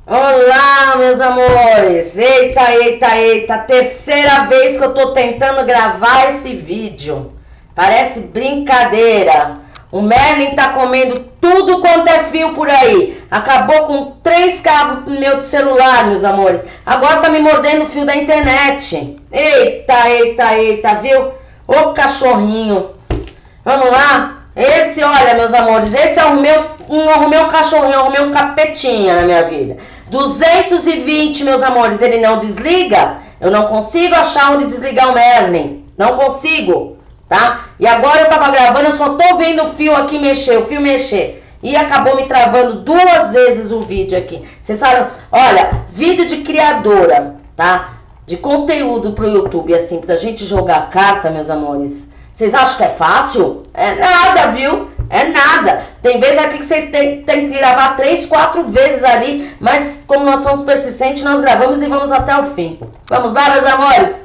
Olá, meus amores! Eita! Terceira vez que eu tô tentando gravar esse vídeo. Parece brincadeira. O Merlin tá comendo tudo quanto é fio por aí. Acabou com 3 cabos meu de celular, meus amores. Agora tá me mordendo o fio da internet. Eita, viu? Ô cachorrinho. Vamos lá? Esse, olha, meus amores, esse não arrumei um cachorrinho, arrumei um capetinha na minha vida. 220, meus amores, ele não desliga. Eu não consigo achar onde desligar o Merlin. Não consigo, tá? E agora eu tava gravando, eu só tô vendo o fio aqui mexer, o fio mexer. E acabou me travando 2 vezes o vídeo aqui. Vocês sabem, olha, vídeo de criadora, tá? De conteúdo pro YouTube, assim, pra gente jogar carta, meus amores. Vocês acham que é fácil? É nada, viu? É nada. Tem vezes aqui que vocês têm que gravar 3, 4 vezes ali. Mas como nós somos persistentes, nós gravamos e vamos até o fim. Vamos lá, meus amores?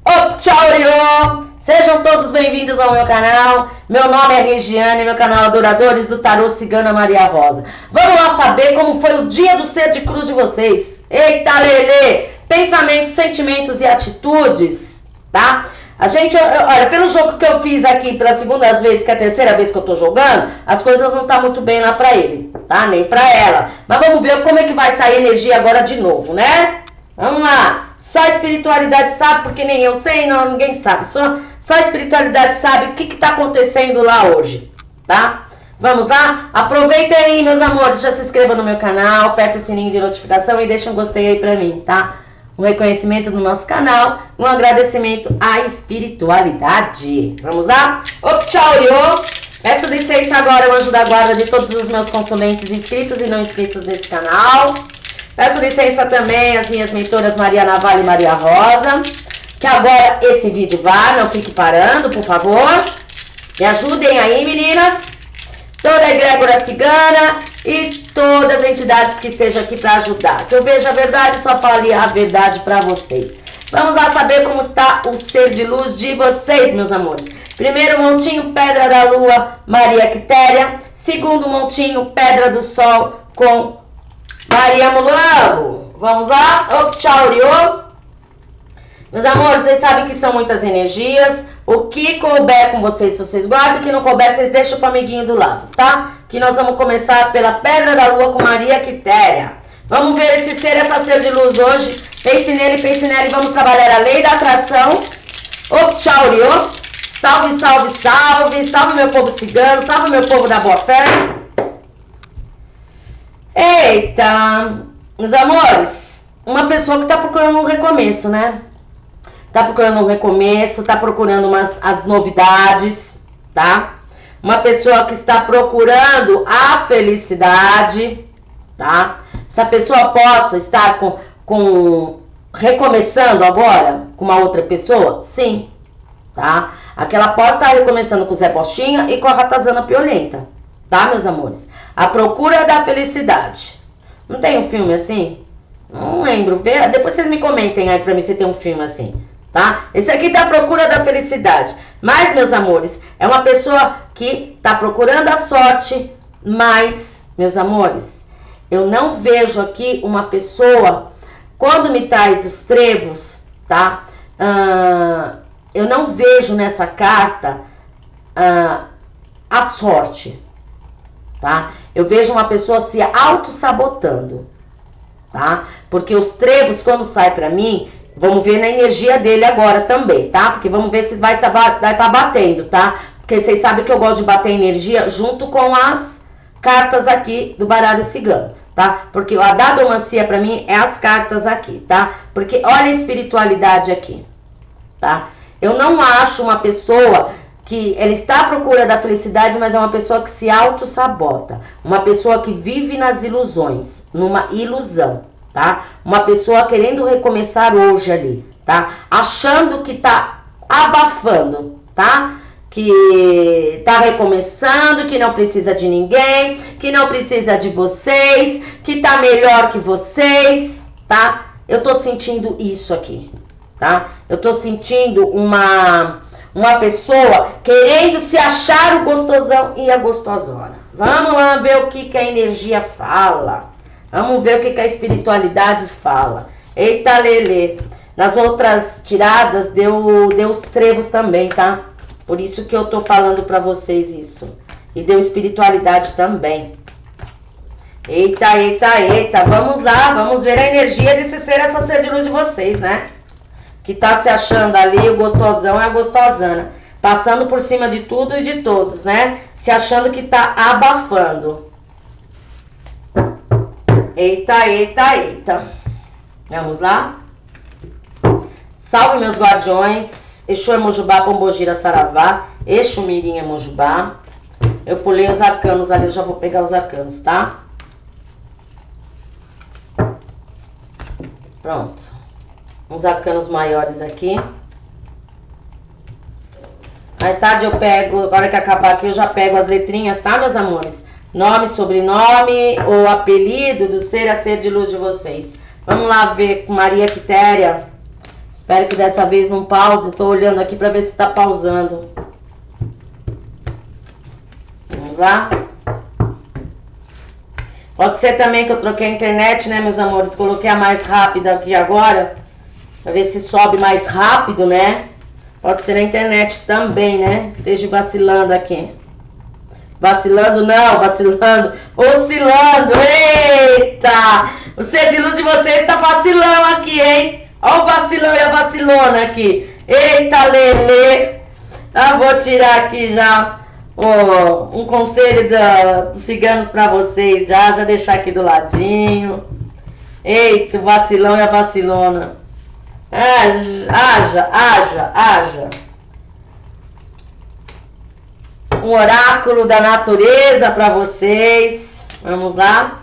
Tchau! Sejam todos bem-vindos ao meu canal. Meu nome é Regiane, meu canal Adoradores do Tarô Cigana Maria Rosa. Vamos lá saber como foi o dia do ser de cruz de vocês. Eita, Lelê! Pensamentos, sentimentos e atitudes, tá? A gente, olha, pelo jogo que eu fiz aqui pela segunda vez, que é a terceira vez que eu tô jogando, as coisas não tá muito bem lá pra ele, tá? Nem pra ela. Mas vamos ver como é que vai sair energia agora de novo, né? Vamos lá. Só a espiritualidade sabe, porque nem eu sei, não, ninguém sabe. Só a espiritualidade sabe o que tá acontecendo lá hoje, tá? Vamos lá? Aproveitem aí, meus amores, já se inscreva no meu canal, aperta o sininho de notificação e deixa um gostei aí pra mim, tá? Um reconhecimento do nosso canal, um agradecimento à espiritualidade. Vamos lá? Tchau! Peço licença agora ao anjo da guarda de todos os meus consulentes inscritos e não inscritos nesse canal. Peço licença também às minhas mentoras Maria Navalha e Maria Rosa. Que agora esse vídeo vá, não fique parando, por favor. Me ajudem aí, meninas. Toda a egrégora cigana e todas as entidades que estejam aqui para ajudar. Que eu veja a verdade, só fale a verdade para vocês. Vamos lá saber como tá o ser de luz de vocês, meus amores. Primeiro montinho, Pedra da Lua, Maria Quitéria. Segundo montinho, Pedra do Sol com Maria Mulambo. Vamos lá? Tchau! Meus amores, vocês sabem que são muitas energias. O que couber com vocês, vocês guardam. O que não couber, vocês deixam pro amiguinho do lado, tá? Que nós vamos começar pela Pedra da Lua com Maria Quitéria. Vamos ver esse ser, essa ser de luz hoje. Pense nele. Vamos trabalhar a lei da atração. Tchau! Salve meu povo cigano. Salve meu povo da boa fé. Eita, meus amores. Uma pessoa que tá procurando um recomeço, né? Tá procurando um recomeço, tá procurando as novidades, tá? Uma pessoa que está procurando a felicidade, tá? Essa pessoa possa estar recomeçando agora com uma outra pessoa? Sim, tá? Aquela pode estar recomeçando com o Zé Postinha e com a Ratazana Piolenta, tá, meus amores? A procura da felicidade. Não tem um filme assim? Não lembro. Depois vocês me comentem aí pra mim se tem um filme assim. Tá? Esse aqui tá à procura da felicidade. Mas, meus amores, é uma pessoa que tá procurando a sorte. Mas, meus amores, eu não vejo aqui uma pessoa, quando me traz os trevos, tá? Eu não vejo nessa carta a sorte, tá? Eu vejo uma pessoa se auto-sabotando, tá? Porque os trevos, quando sai pra mim, vamos ver na energia dele agora também, tá? Porque vamos ver se vai tá batendo, tá? Porque vocês sabem que eu gosto de bater energia junto com as cartas aqui do baralho cigano, tá? Porque a dadomancia pra mim é as cartas aqui, tá? Porque olha a espiritualidade aqui, tá? Eu não acho uma pessoa que ela está à procura da felicidade, mas é uma pessoa que se auto-sabota. Uma pessoa que vive nas ilusões, numa ilusão, tá? Uma pessoa querendo recomeçar hoje ali, tá? Achando que tá abafando, tá? Que tá recomeçando, que não precisa de ninguém, que não precisa de vocês, que tá melhor que vocês, tá? Eu tô sentindo isso aqui, tá? Eu tô sentindo uma pessoa querendo se achar o gostosão e a gostosona. Vamos lá ver o que a energia fala. Vamos ver o que a espiritualidade fala. Eita, Lelê. Nas outras tiradas deu os trevos também, tá? Por isso que eu tô falando pra vocês isso. E deu espiritualidade também. Eita, eita, eita. Vamos lá, vamos ver a energia desse ser, essa ser de luz de vocês, né? Que tá se achando ali, o gostosão é a gostosana. Passando por cima de tudo e de todos, né? Se achando que tá abafando. Eita, eita, eita. Vamos lá? Salve meus guardiões. Exu Emojubá, Pombogira, Saravá. Exu Mirim, Emojubá. Eu pulei os arcanos ali, eu já vou pegar os arcanos, tá? Pronto. Uns arcanos maiores aqui. Mais tarde eu pego, agora que acabar aqui, eu já pego as letrinhas, tá, meus amores? Nome, sobrenome ou apelido do ser a ser de luz de vocês. Vamos lá ver com Maria Quitéria. Espero que dessa vez não pause. Tô olhando aqui pra ver se tá pausando. Vamos lá. Pode ser também que eu troquei a internet, né, meus amores? Coloquei a mais rápida aqui agora. Pra ver se sobe mais rápido, né? Pode ser na internet também, né? Esteja vacilando aqui. Vacilando não, vacilando. Oscilando. Eita! O ser de luz de vocês tá vacilão aqui, hein? Olha o vacilão e a vacilona aqui. Eita, Lelê. Ah, vou tirar aqui já um conselho dos ciganos pra vocês. Já deixar aqui do ladinho. Eita, o vacilão e a vacilona. Haja. Um oráculo da natureza pra vocês. Vamos lá.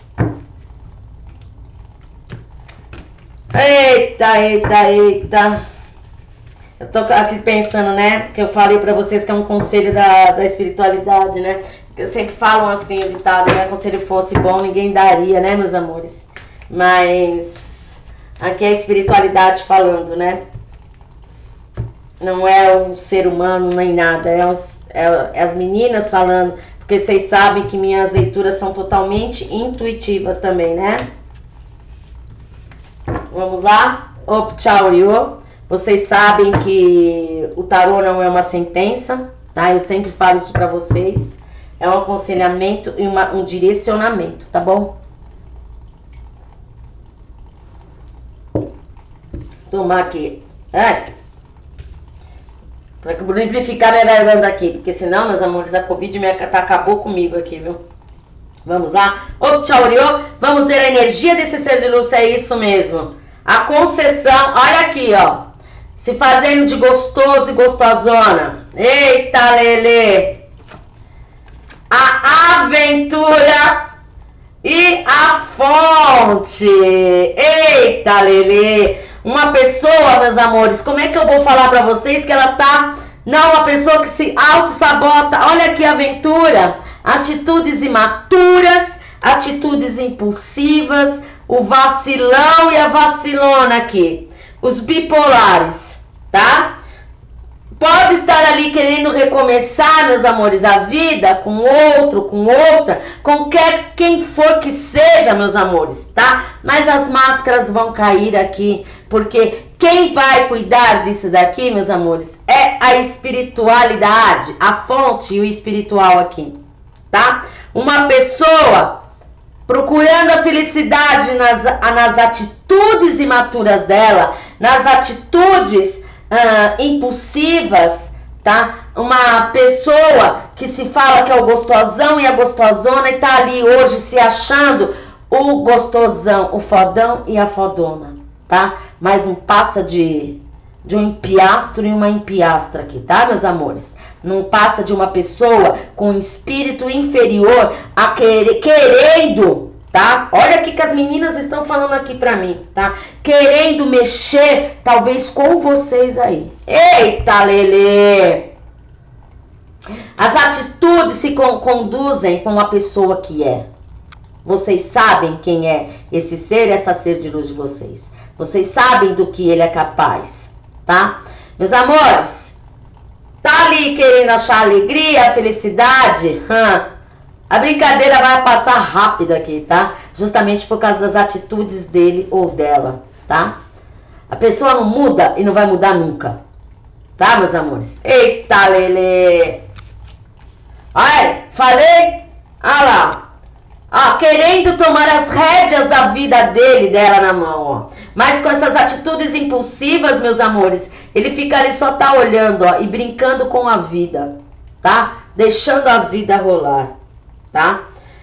Eita. Eu tô aqui pensando, né? Que eu falei pra vocês que é um conselho da espiritualidade, né? Que sempre falam assim, o ditado, né? Se ele fosse bom, ninguém daria, né, meus amores? Mas aqui é a espiritualidade falando, né? Não é um ser humano nem nada, é as meninas falando, porque vocês sabem que minhas leituras são totalmente intuitivas também, né? Vamos lá? Opchauryo. Vocês sabem que o tarô não é uma sentença, tá? Eu sempre falo isso pra vocês. É um aconselhamento e um direcionamento, tá bom? Tomar aqui. Pra lubrificar minha garganta aqui, porque senão, meus amores, a Covid acabou comigo aqui, viu? Vamos lá? Opchauryo. Vamos ver a energia desse ser de luz, é isso mesmo. A concessão, olha aqui, ó. Se fazendo de gostoso e gostosona. Eita, Lelê. A aventura e a fonte. Eita, Lelê. Uma pessoa, meus amores, como é que eu vou falar pra vocês que ela tá... Não, uma pessoa que se auto-sabota. Olha aqui a aventura. Atitudes imaturas, atitudes impulsivas, o vacilão e a vacilona aqui. Os bipolares, tá? Pode estar ali querendo recomeçar, meus amores, a vida com outro, com outra, com quem for que seja, meus amores, tá? Mas as máscaras vão cair aqui, porque quem vai cuidar disso daqui, meus amores, é a espiritualidade, a fonte e o espiritual aqui, tá? Uma pessoa procurando a felicidade nas atitudes imaturas dela, nas atitudes impulsivas, tá? Uma pessoa que se fala que é o gostosão e a gostosona e tá ali hoje se achando o gostosão, o fodão e a fodona, tá? Mas não passa de um empiastro e uma empiastra aqui, tá, meus amores? Não passa de uma pessoa com espírito inferior a querendo, tá? Olha o que as meninas estão falando aqui pra mim, tá? Querendo mexer, talvez, com vocês aí. Eita, Lelê! As atitudes se conduzem com a pessoa que é. Vocês sabem quem é esse ser, essa ser de luz de vocês. Vocês sabem do que ele é capaz, tá? Meus amores, tá ali querendo achar alegria, felicidade? A brincadeira vai passar rápido aqui, tá? Justamente por causa das atitudes dele ou dela, tá? A pessoa não muda e não vai mudar nunca. Tá, meus amores? Eita, Lelê! Ai, falei? Ah lá. Ó, querendo tomar as rédeas da vida dele, dela na mão, ó. Mas com essas atitudes impulsivas, meus amores, ele fica ali só tá olhando, ó, e brincando com a vida, tá? Deixando a vida rolar, tá?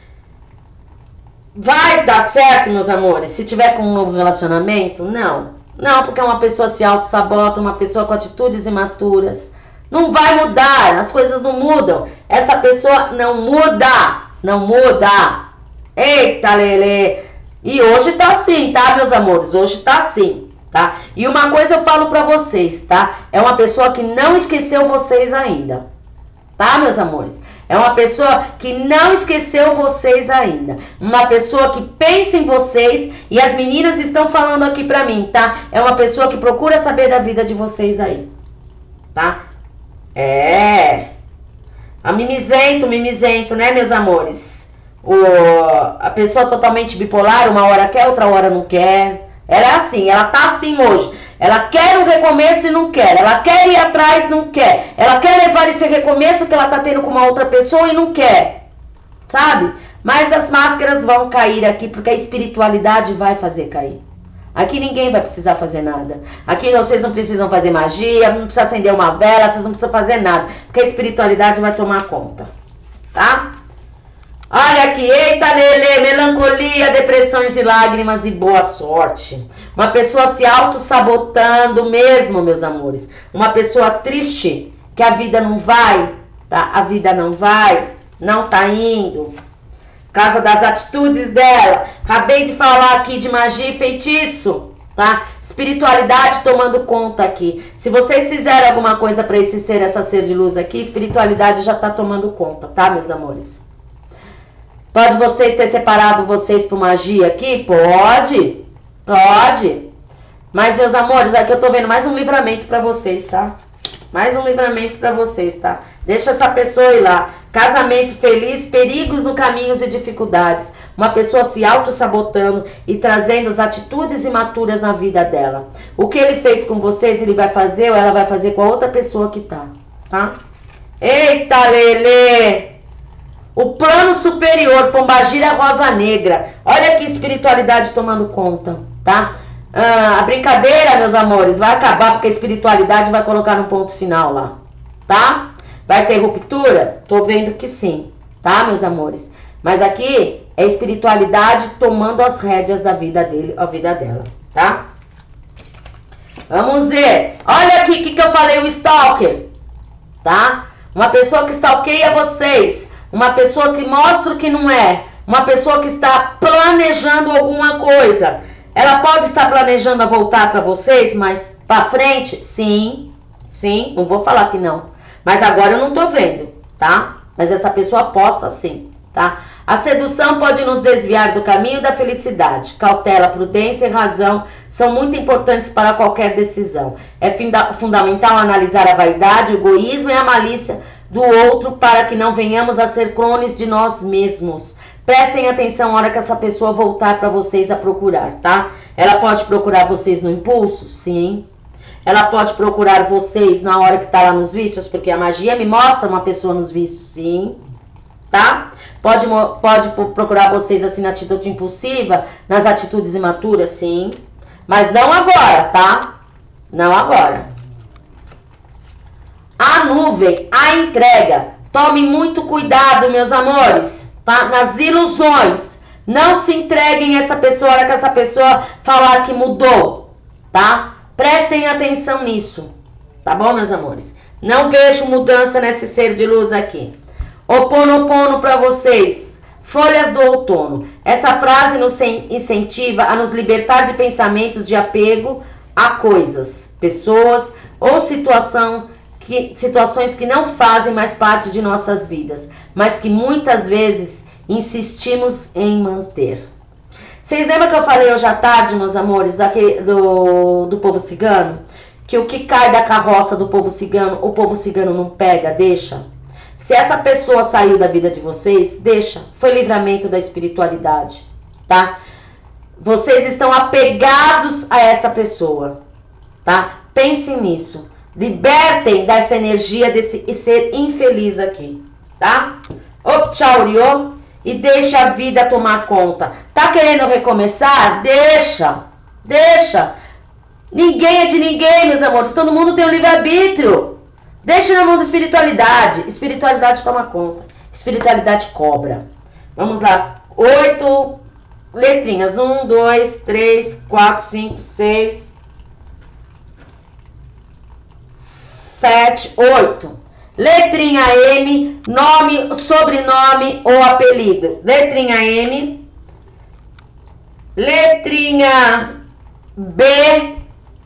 Vai dar certo, meus amores, se tiver com um novo relacionamento? Não. Não, porque uma pessoa se auto-sabota, uma pessoa com atitudes imaturas. Não vai mudar, as coisas não mudam. Essa pessoa não muda, não muda. Eita, Lelê. E hoje tá assim, tá, meus amores? Hoje tá assim, tá? E uma coisa eu falo pra vocês, tá? É uma pessoa que não esqueceu vocês ainda. Tá, meus amores? É uma pessoa que não esqueceu vocês ainda. Uma pessoa que pensa em vocês. E as meninas estão falando aqui pra mim, tá? É uma pessoa que procura saber da vida de vocês aí. Tá? É. A mimizento, né, meus amores? A pessoa totalmente bipolar, uma hora quer, outra hora não quer. Ela é assim, ela tá assim hoje. Ela quer um recomeço e não quer. Ela quer ir atrás, não quer. Ela quer levar esse recomeço que ela tá tendo com uma outra pessoa e não quer. Sabe? Mas as máscaras vão cair aqui, porque a espiritualidade vai fazer cair. Aqui ninguém vai precisar fazer nada. Aqui vocês não precisam fazer magia, não precisa acender uma vela, vocês não precisam fazer nada. Porque a espiritualidade vai tomar conta. Tá? Olha aqui, eita, Lelê, melancolia, depressões e lágrimas e boa sorte. Uma pessoa se auto-sabotando mesmo, meus amores. Uma pessoa triste, que a vida não vai, tá? A vida não vai, não tá indo. Por causa das atitudes dela. Acabei de falar aqui de magia e feitiço, tá? Espiritualidade tomando conta aqui. Se vocês fizerem alguma coisa pra esse ser, essa ser de luz aqui, espiritualidade já tá tomando conta, tá, meus amores? Pode vocês ter separado vocês por magia aqui? Pode. Pode. Mas, meus amores, aqui eu tô vendo mais um livramento pra vocês, tá? Mais um livramento pra vocês, tá? Deixa essa pessoa ir lá. Casamento feliz, perigos no caminhos e dificuldades. Uma pessoa se auto-sabotando e trazendo as atitudes imaturas na vida dela. O que ele fez com vocês, ele vai fazer ou ela vai fazer com a outra pessoa que tá? Eita, Lelê! O plano superior, Pombagira Rosa Negra. Olha que espiritualidade tomando conta, tá? A brincadeira, meus amores, vai acabar porque a espiritualidade vai colocar no ponto final lá, tá? Vai ter ruptura? Tô vendo que sim, tá, meus amores? Mas aqui é espiritualidade tomando as rédeas da vida dele, a vida dela, tá? Vamos ver. Olha aqui o que eu falei, o stalker, tá? Uma pessoa que stalkeia vocês. Uma pessoa que mostra o que não é. Uma pessoa que está planejando alguma coisa. Ela pode estar planejando a voltar para vocês, mas para frente, sim. Sim, não vou falar que não. Mas agora eu não tô vendo, tá? Mas essa pessoa possa sim, tá? A sedução pode nos desviar do caminho da felicidade. Cautela, prudência e razão são muito importantes para qualquer decisão. É fundamental analisar a vaidade, o egoísmo e a malícia do outro para que não venhamos a ser clones de nós mesmos. Prestem atenção na hora que essa pessoa voltar para vocês a procurar, tá? Ela pode procurar vocês no impulso? Sim. Ela pode procurar vocês na hora que tá lá nos vícios, porque a magia me mostra uma pessoa nos vícios? Sim. Tá? Pode procurar vocês assim na atitude impulsiva, nas atitudes imaturas? Sim. Mas não agora, tá? Não agora. A nuvem, a entrega. Tomem muito cuidado, meus amores, tá? Nas ilusões. Não se entreguem a essa pessoa, a hora que essa pessoa falar que mudou, tá? Prestem atenção nisso, tá bom, meus amores? Não vejo mudança nesse ser de luz aqui. Oponopono para vocês. Folhas do outono. Essa frase nos incentiva a nos libertar de pensamentos de apego a coisas, pessoas ou situações que não fazem mais parte de nossas vidas, mas que muitas vezes insistimos em manter. Vocês lembram que eu falei hoje à tarde, meus amores, do povo cigano? Que o que cai da carroça do povo cigano, o povo cigano não pega, deixa? Se essa pessoa saiu da vida de vocês, deixa. Foi livramento da espiritualidade, tá? Vocês estão apegados a essa pessoa, tá? Pensem nisso. Libertem dessa energia desse ser infeliz aqui, tá? Opchauriô, e deixa a vida tomar conta. Tá querendo recomeçar? Deixa. Ninguém é de ninguém, meus amores. Todo mundo tem um livre-arbítrio. Deixa na mão da espiritualidade. Espiritualidade toma conta. Espiritualidade cobra. Vamos lá. 8 letrinhas. 1, 2, 3, 4, 5, 6, 7, 8. Letrinha M, nome, sobrenome ou apelido. Letrinha M. Letrinha B.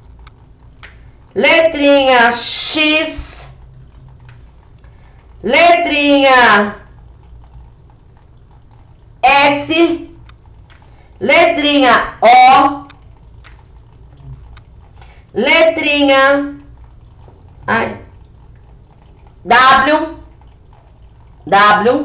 Letrinha X. Letrinha S. Letrinha O. Letrinha W.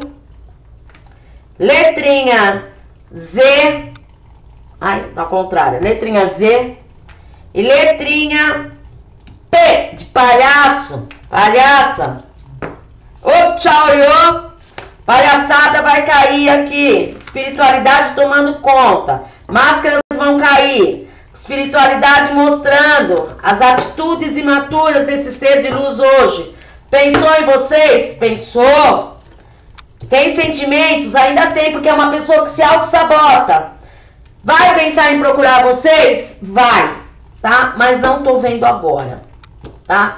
Letrinha Z. Ao contrário. Letrinha Z. E letrinha P de palhaço. Palhaça. Opchauriô. Palhaçada vai cair aqui. Espiritualidade tomando conta. Máscaras vão cair. Espiritualidade mostrando as atitudes imaturas desse ser de luz hoje. Pensou em vocês? Pensou? Tem sentimentos? Ainda tem, porque é uma pessoa que se auto-sabota. Vai pensar em procurar vocês? Vai, tá? Mas não tô vendo agora, tá?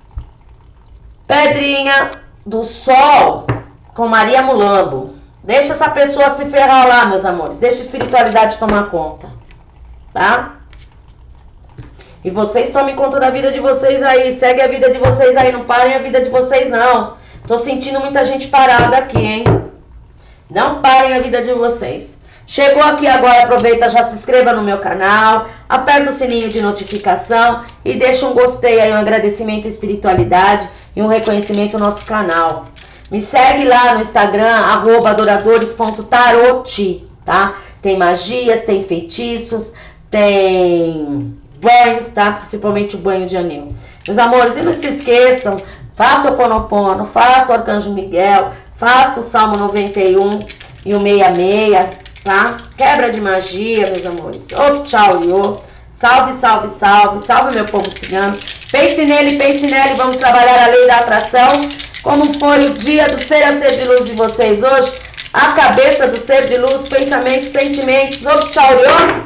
Pedrinha do Sol com Maria Mulambo. Deixa essa pessoa se ferrar lá, meus amores. Deixa a espiritualidade tomar conta, tá? E vocês tomem conta da vida de vocês aí. Segue a vida de vocês aí. Não parem a vida de vocês, não. Tô sentindo muita gente parada aqui, hein? Não parem a vida de vocês. Chegou aqui agora, aproveita, já se inscreva no meu canal. Aperta o sininho de notificação. E deixa um gostei aí, um agradecimento à espiritualidade. E um reconhecimento ao nosso canal. Me segue lá no Instagram, @adoradores.tarot, tá? Tem magias, tem feitiços, tem banhos, tá? Principalmente o banho de anil. Meus amores, e não se esqueçam, faça o Ho'oponopono, faça o Arcanjo Miguel, faça o Salmo 91 e o 66, tá? Quebra de magia, meus amores. Opchauriô. Salve, salve, salve. Salve, meu povo cigano. Pense nele, vamos trabalhar a lei da atração. Como foi o dia do ser a ser de luz de vocês hoje? A cabeça do ser de luz, pensamentos, sentimentos. Opchauriô.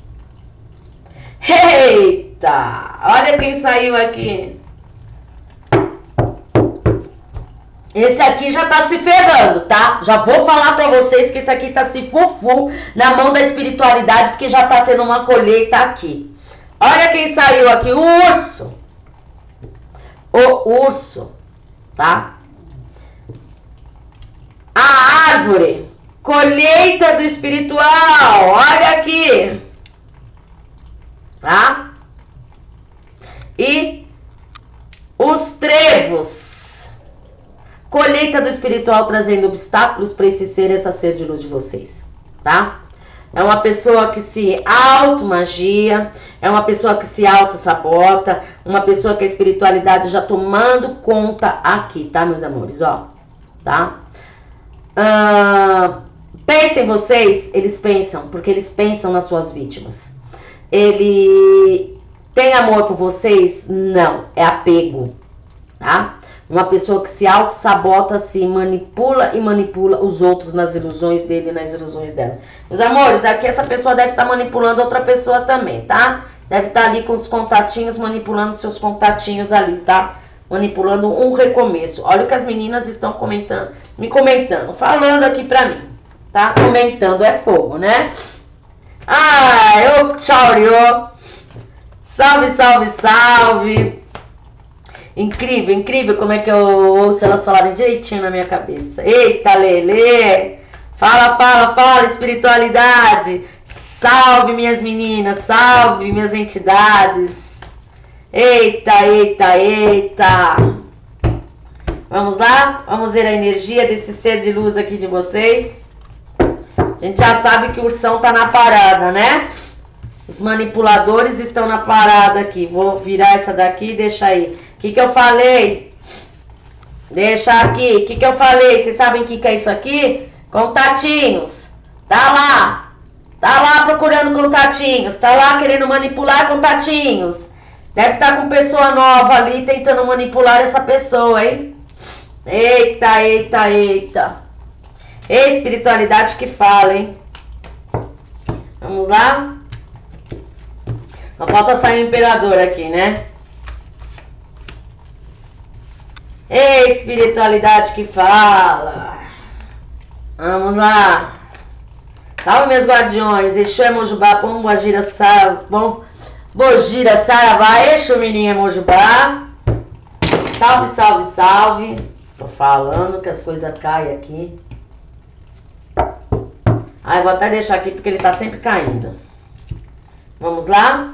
Eita! Olha quem saiu aqui. Esse aqui já tá se ferrando, tá? Já vou falar pra vocês que esse aqui tá se fufu na mão da espiritualidade, porque já tá tendo uma colheita aqui. Olha quem saiu aqui, o urso. O urso, tá? A árvore, colheita do espiritual, olha aqui. Tá? E os trevos, colheita do espiritual trazendo obstáculos para esse ser, essa ser de luz de vocês, tá? É uma pessoa que se auto-magia, é uma pessoa que se auto-sabota, uma pessoa que a espiritualidade já tomando conta aqui, tá, meus amores, ó, tá? Pensem vocês, eles pensam, porque eles pensam nas suas vítimas. Ele tem amor por vocês? Não, é apego, tá? Uma pessoa que se auto-sabota, se manipula e manipula os outros nas ilusões dele e nas ilusões dela. Meus amores, aqui essa pessoa deve estar manipulando outra pessoa também, tá? Deve estar ali com os contatinhos, manipulando seus contatinhos ali, tá? Manipulando um recomeço. Olha o que as meninas estão comentando, me comentando, falando aqui pra mim, tá? Comentando é fogo, né? Ai, Opchauriô. Salve, salve, salve. Incrível, incrível como é que eu ouço elas falarem direitinho na minha cabeça. Eita, Lelê. Fala, fala, fala, espiritualidade. Salve, minhas meninas. Salve, minhas entidades. Eita, eita, eita. Vamos lá? Vamos ver a energia desse ser de luz aqui de vocês. A gente já sabe que o ursão tá na parada, né? Os manipuladores estão na parada aqui. Vou virar essa daqui e deixar aí. O que eu falei? Deixa aqui. O que eu falei? Vocês sabem o que é isso aqui? Contatinhos. Tá lá. Tá lá procurando contatinhos. Tá lá querendo manipular contatinhos. Deve estar com pessoa nova ali tentando manipular essa pessoa, hein? Eita, eita, eita. Espiritualidade que fala, hein? Vamos lá? Não falta sair o imperador aqui, né? Espiritualidade que fala. Vamos lá. Salve, meus guardiões. Exu é Mojubá, Pombo, Agira, Bogira, Saravá, Exu, Mirim é Mojubá. Salve, salve, salve. Tô falando que as coisas caem aqui. Eu vou até deixar aqui porque ele tá sempre caindo. Vamos lá?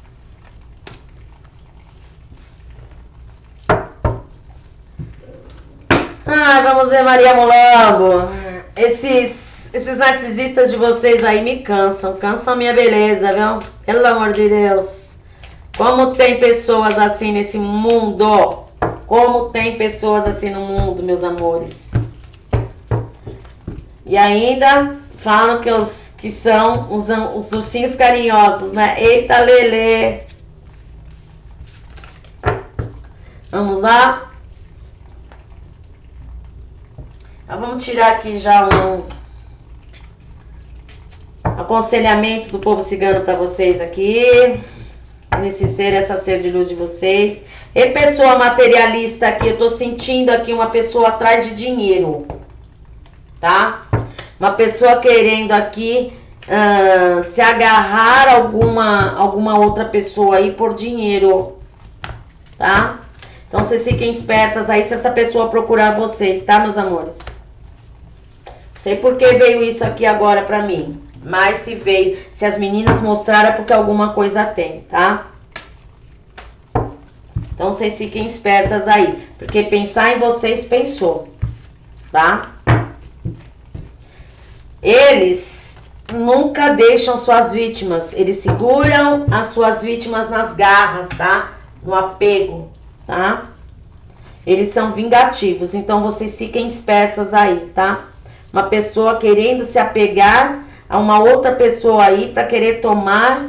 Vamos ver Maria Mulambo. Esses narcisistas de vocês aí me cansam. Cansam a minha beleza, viu? Pelo amor de Deus. Como tem pessoas assim nesse mundo? Como tem pessoas assim no mundo, meus amores? E ainda falam que são os ursinhos carinhosos, né? Eita, Lelê. Vamos lá? Vamos tirar aqui já um aconselhamento do povo cigano para vocês aqui. Nesse ser, essa ser de luz de vocês. E pessoa materialista aqui, eu tô sentindo aqui uma pessoa atrás de dinheiro. Tá? Uma pessoa querendo aqui se agarrar a alguma outra pessoa aí por dinheiro. Tá? Então vocês fiquem espertas aí se essa pessoa procurar vocês, tá, meus amores? Não sei por que veio isso aqui agora pra mim. Mas se veio, se as meninas mostraram é porque alguma coisa tem, tá? Então vocês fiquem espertas aí. Porque pensar em vocês pensou, tá? Eles nunca deixam suas vítimas. Eles seguram as suas vítimas nas garras, tá? No apego, tá? Eles são vingativos. Então vocês fiquem espertas aí, tá? Uma pessoa querendo se apegar a uma outra pessoa aí para querer tomar,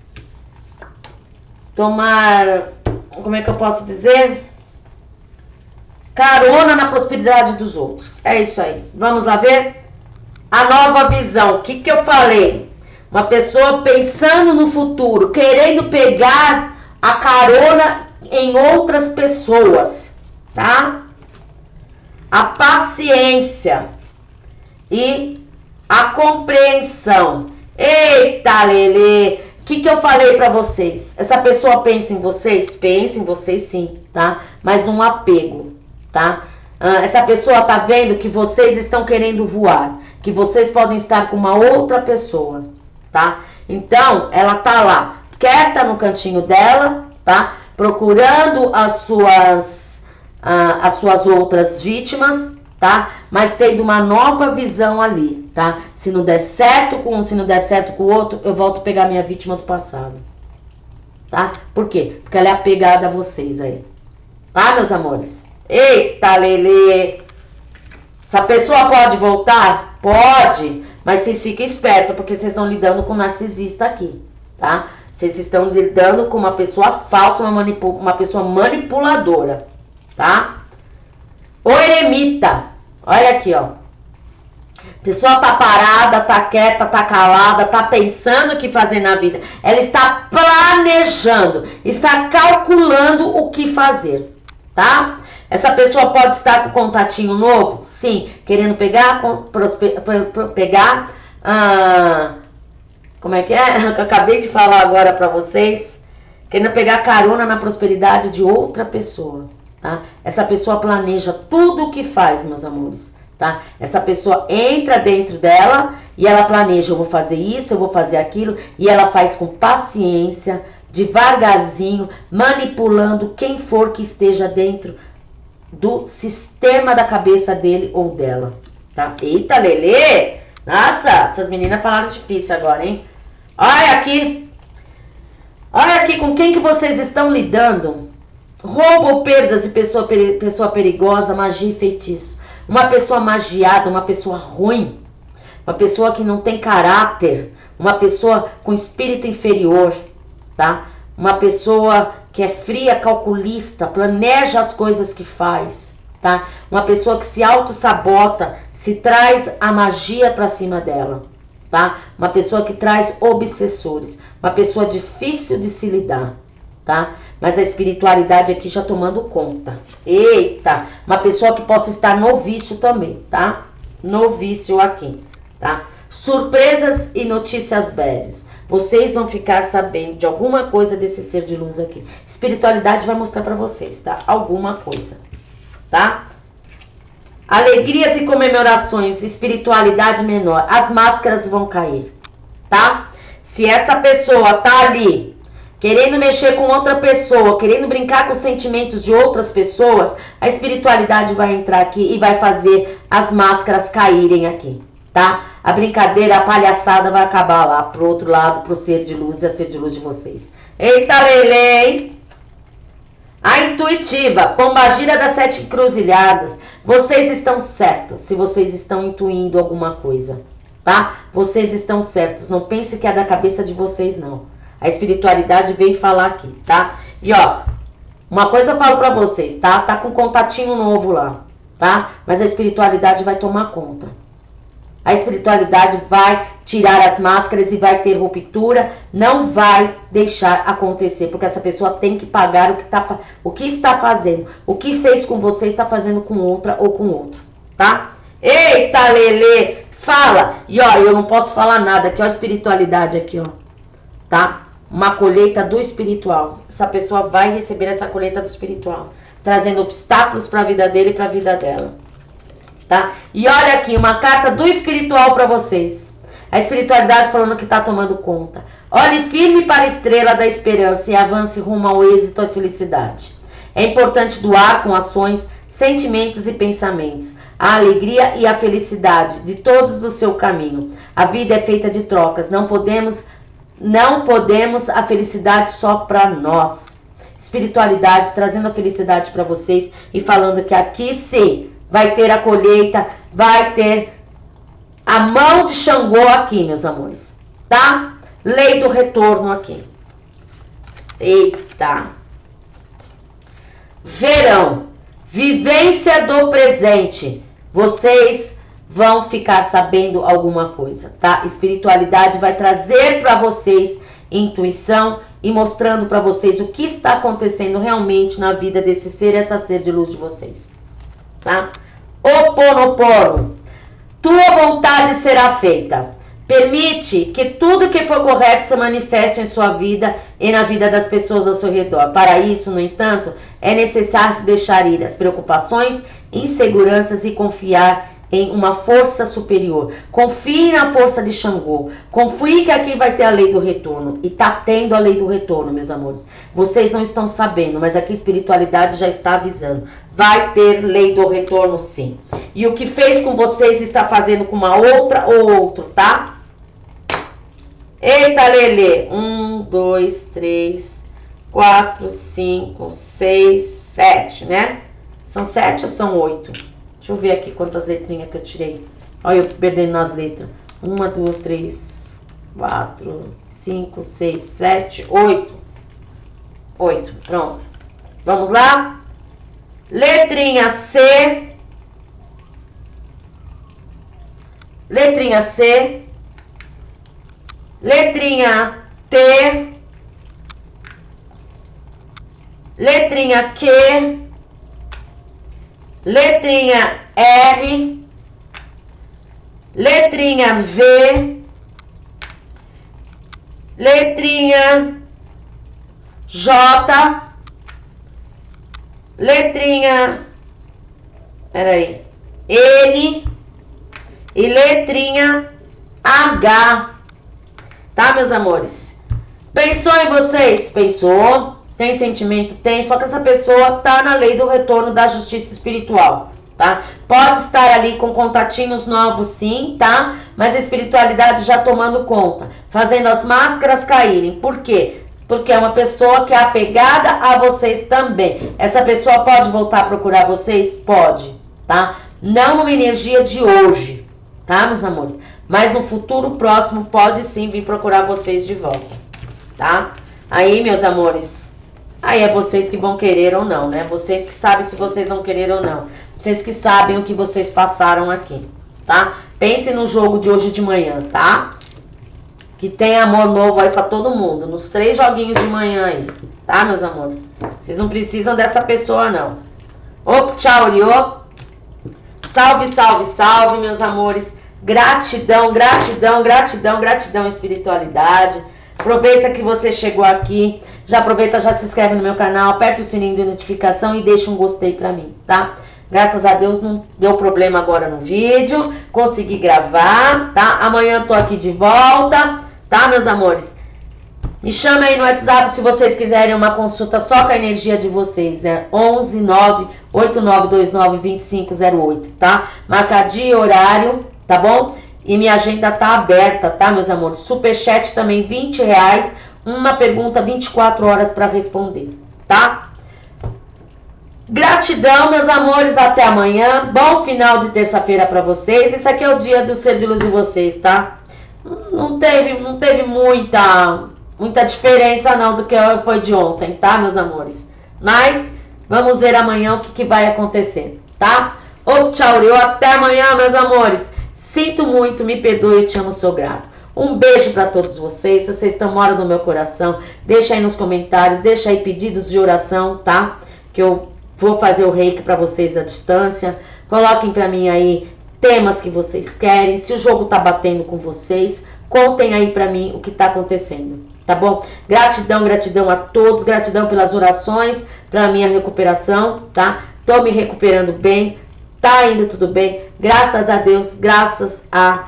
como é que eu posso dizer? Carona na prosperidade dos outros. É isso aí. Vamos lá ver? A nova visão. O que eu falei? Uma pessoa pensando no futuro, querendo pegar a carona em outras pessoas, tá? A paciência e a compreensão. Eita, Lelê. O que eu falei pra vocês? Essa pessoa pensa em vocês? Pensa em vocês sim, tá? Mas num apego, tá? Essa pessoa tá vendo que vocês estão querendo voar, que vocês podem estar com uma outra pessoa, tá? Então, ela tá lá, quieta no cantinho dela, tá? Procurando as suas outras vítimas, tá? Mas tendo uma nova visão ali, tá? Se não der certo com um, se não der certo com o outro, eu volto a pegar minha vítima do passado, tá? Por quê? Porque ela é apegada a vocês aí, tá, meus amores? Eita, Lelê! Essa pessoa pode voltar? Pode, mas vocês fiquem espertos, porque vocês estão lidando com um narcisista aqui, tá? Vocês estão lidando com uma pessoa falsa, uma pessoa manipuladora, tá? O eremita, olha aqui, ó. A pessoa tá parada, tá quieta, tá calada, tá pensando o que fazer na vida. Ela está planejando, está calculando o que fazer, tá? Essa pessoa pode estar com contatinho novo? Sim. Querendo pegar, como é que é? Eu acabei de falar agora pra vocês. Querendo pegar carona na prosperidade de outra pessoa, tá? Essa pessoa planeja tudo o que faz, meus amores, tá? Essa pessoa entra dentro dela e ela planeja, eu vou fazer isso, eu vou fazer aquilo, e ela faz com paciência, devagarzinho, manipulando quem for que esteja dentro do sistema da cabeça dele ou dela, tá? Eita, Lelê! Nossa, essas meninas falaram difícil agora, hein? Olha aqui. Olha aqui com quem que vocês estão lidando. Roubo ou perdas de pessoa perigosa, magia e feitiço. Uma pessoa magiada, uma pessoa ruim. Uma pessoa que não tem caráter. Uma pessoa com espírito inferior, tá? Uma pessoa que é fria, calculista, planeja as coisas que faz, tá? Uma pessoa que se auto-sabota, se traz a magia pra cima dela, tá? Uma pessoa que traz obsessores, uma pessoa difícil de se lidar, tá? Mas a espiritualidade aqui já tomando conta. Eita! Uma pessoa que possa estar no vício também, tá? No vício aqui, tá? Surpresas e notícias breves. Vocês vão ficar sabendo de alguma coisa desse ser de luz aqui. Espiritualidade vai mostrar pra vocês, tá? Alguma coisa, tá? Alegrias e comemorações, espiritualidade menor. As máscaras vão cair, tá? Se essa pessoa tá ali, querendo mexer com outra pessoa, querendo brincar com os sentimentos de outras pessoas, a espiritualidade vai entrar aqui e vai fazer as máscaras caírem aqui, tá? A brincadeira, a palhaçada vai acabar lá, pro outro lado, pro ser de luz e a ser de luz de vocês. Eita, Lelê! A intuitiva, pombagira das 7 encruzilhadas. Vocês estão certos se vocês estão intuindo alguma coisa, tá? Vocês estão certos, não pense que é da cabeça de vocês, não. A espiritualidade vem falar aqui, tá? E ó, uma coisa eu falo pra vocês, tá? Tá com contatinho novo lá, tá? Mas a espiritualidade vai tomar conta. A espiritualidade vai tirar as máscaras e vai ter ruptura, não vai deixar acontecer, porque essa pessoa tem que pagar o que está fazendo. O que fez com você está fazendo com outra ou com outro, tá? Eita, Lelê, fala! E ó, eu não posso falar nada, aqui ó, a espiritualidade aqui, ó, tá? Uma colheita do espiritual. Essa pessoa vai receber essa colheita do espiritual, trazendo obstáculos para a vida dele e para a vida dela. Tá? E olha aqui, uma carta do espiritual para vocês. A espiritualidade falando que tá tomando conta. Olhe firme para a estrela da esperança e avance rumo ao êxito, à felicidade. É importante doar com ações, sentimentos e pensamentos a alegria e a felicidade de todos do seu caminho. A vida é feita de trocas. Não podemos a felicidade só para nós. Espiritualidade trazendo a felicidade para vocês e falando que aqui sim vai ter a colheita, vai ter a mão de Xangô aqui, meus amores, tá? Lei do retorno aqui. Eita. Verão. Vivência do presente. Vocês vão ficar sabendo alguma coisa, tá? Espiritualidade vai trazer para vocês intuição e mostrando para vocês o que está acontecendo realmente na vida desse ser, essa ser de luz de vocês, tá? Oponopono. Tua vontade será feita. Permite que tudo que for correto se manifeste em sua vida e na vida das pessoas ao seu redor. Para isso, no entanto, é necessário deixar ir as preocupações, inseguranças e confiar em uma força superior. Confie na força de Xangô. Confie que aqui vai ter a lei do retorno. E tá tendo a lei do retorno, meus amores. Vocês não estão sabendo, mas aqui a espiritualidade já está avisando. Vai ter lei do retorno, sim. E o que fez com vocês está fazendo com uma outra ou outro, tá? Eita, Lelê. 1, 2, 3, 4, 5, 6, 7, né? São 7 ou são 8? Deixa eu ver aqui quantas letrinhas que eu tirei. Olha eu perdendo nas letras. 1, 2, 3, 4, 5, 6, 7, 8. 8, pronto. Vamos lá? Letrinha C. Letrinha C. Letrinha T. Letrinha Q. Letrinha R. Letrinha V. Letrinha J. Letrinha, peraí, N. E letrinha H. Tá, meus amores? Pensou em vocês? Pensou? Tem sentimento? Tem, só que essa pessoa tá na lei do retorno da justiça espiritual, tá? Pode estar ali com contatinhos novos sim, tá? Mas a espiritualidade já tomando conta, fazendo as máscaras caírem. Por quê? Porque é uma pessoa que é apegada a vocês também. Essa pessoa pode voltar a procurar vocês? Pode, tá? Não numa energia de hoje, tá, meus amores? Mas no futuro próximo pode sim vir procurar vocês de volta, tá? Aí, meus amores, aí é vocês que vão querer ou não, né? Vocês que sabem se vocês vão querer ou não. Vocês que sabem o que vocês passaram aqui, tá? Pense no jogo de hoje de manhã, tá? Que tem amor novo aí pra todo mundo. Nos 3 joguinhos de manhã aí, tá, meus amores? Vocês não precisam dessa pessoa, não. Op, tchau, Oriô. Salve, salve, salve, meus amores. Gratidão, gratidão, gratidão, gratidão, espiritualidade. Aproveita que você chegou aqui. Já aproveita, já se inscreve no meu canal. Aperte o sininho de notificação e deixa um gostei pra mim, tá? Graças a Deus não deu problema agora no vídeo. Consegui gravar, tá? Amanhã eu tô aqui de volta, tá, meus amores? Me chama aí no WhatsApp se vocês quiserem uma consulta só com a energia de vocês. É 11 98929 2508, tá? Marca dia e horário, tá bom? E minha agenda tá aberta, tá, meus amores? Superchat também, R$20. Uma pergunta, 24 horas para responder, tá? Gratidão, meus amores, até amanhã. Bom final de terça-feira para vocês. Esse aqui é o dia do ser de luz de vocês, tá? Não teve muita diferença não do que foi de ontem, tá, meus amores? Mas vamos ver amanhã o que vai acontecer, tá? Ô, tchau, até amanhã, meus amores. Sinto muito, me perdoe, eu te amo, sou grato. Um beijo para todos vocês, vocês estão moram no meu coração. Deixa aí nos comentários, deixa aí pedidos de oração, tá? Que eu vou fazer o reiki para vocês à distância. Coloquem para mim aí temas que vocês querem. Se o jogo tá batendo com vocês, contem aí para mim o que tá acontecendo, tá bom? Gratidão, gratidão a todos. Gratidão pelas orações, pela minha recuperação, tá? Tô me recuperando bem, tá indo tudo bem. Graças a Deus, graças ao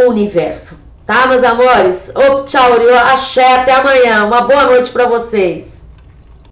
universo. Tá, meus amores? Op, tchau, axé, até amanhã. Uma boa noite para vocês.